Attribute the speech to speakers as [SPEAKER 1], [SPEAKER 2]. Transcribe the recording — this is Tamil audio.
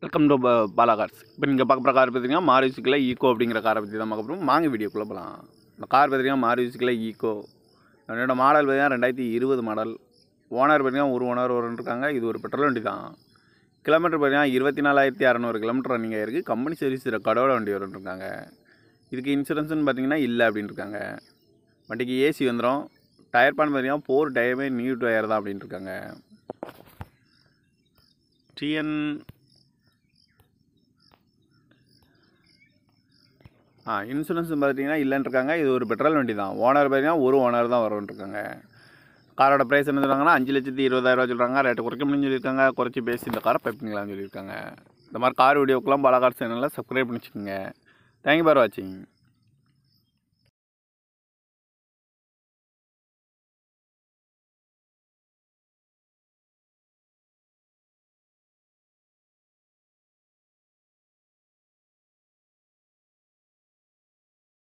[SPEAKER 1] Welcome to Bala cars. இப்போ நீங்கள் பார்க்க போகிற கார் பார்த்தீங்கன்னா மாருதிக்குள்ள ஈக்கோ அப்படிங்கிற காரை பற்றி தான் பார்க்க போகிறோம். வாங்க வீடியோக்குள்ளே போகலாம். இந்த கார் பார்த்தீங்கன்னா மாருதிக்குள்ள ஈக்கோ. என்னோட மாடல் பார்த்தீங்கன்னா 2020 மாடல். ஓனர் பார்த்தீங்கன்னா ஒரு ஓனர் இருக்காங்க. இது ஒரு பெட்ரோல் வண்டி தான். கிலோமீட்டர் பார்த்தீங்கன்னா 24,600 கிலோமீட்டர் ரன்னிங் ஆகிருக்கு. கம்பெனி சர்வீஸ் ரெக்கார்டோட வண்டி இருக்காங்க. இதுக்கு இன்சூரன்ஸ்னு பார்த்தீங்கன்னா இல்லை அப்படின்னு இருக்காங்க. வண்டிக்கு ஏசி வந்துடும். டயர் பான் பார்த்தீங்கன்னா 4 டயருமே நியூ டயர் தான் அப்படின்ட்டு இருக்காங்க. இன்சூரன்ஸ் பார்த்தீங்கன்னா இல்லைன்னு இருக்காங்க. இது ஒரு பெட்ரோல் வண்டி தான். ஓனர் பார்த்தீங்கன்னா ஒரு ஓனர் தான் வரும்ன்ட்ருக்காங்க. காரோட ப்ரைஸ் என்ன சொல்கிறாங்கன்னா 5,20,000 சொல்கிறாங்க. ரேட்டு குறைக்க முடியும்னு சொல்லியிருக்காங்க. குறைச்சி பேசி இந்த காரை பைப்பிங்களான்னு சொல்லியிருக்காங்க. இந்த மாதிரி கார் வீடியோக்கெல்லாம் பாலா கார் சேனலில் சப்ஸ்கிரைப் பண்ணி வச்சுக்கோங்க. தேங்க்யூ ஃபார் வாட்சிங்.